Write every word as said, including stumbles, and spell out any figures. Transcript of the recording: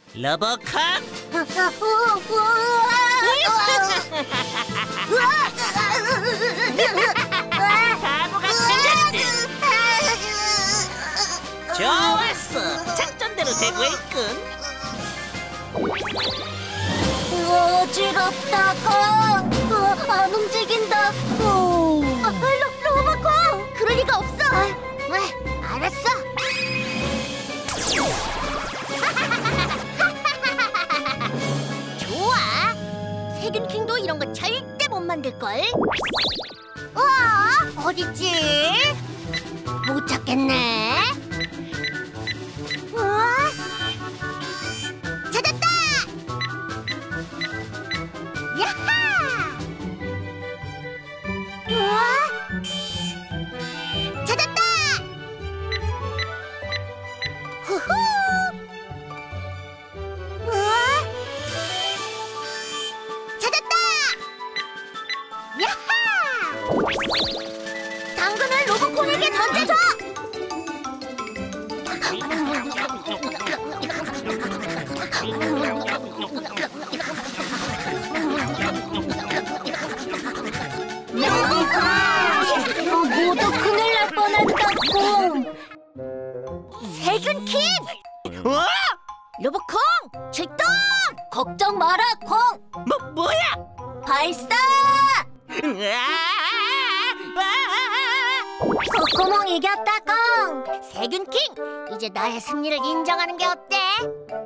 러버캅! 바보가 생겼지! 좋았어! 작전대로 되고 있군! 어지럽다, 콩. 어, 안 움직인다. 어. 아, 로, 로봇콩! 그럴 리가 없어. 왜? 알았어. 좋아. 세균킹도 이런 거 절대 못 만들걸. 우와, 어딨지? 못 찾겠네. 우와, 찾았다! 야하! 우와, 찾았다! 후후! 우와, 찾았다! 야하! 당근을 로봇콘에게 던져줘! 어, 모두 큰일 날 뻔했다, 콩. 세균킹! 어? 로봇콩 출동! 걱정 마라, 콩. 뭐, 뭐야? 발사! 으아! 코코몽 이겼다, 콩. 세균킹, 이제 나의 승리를 인정하는 게 어때?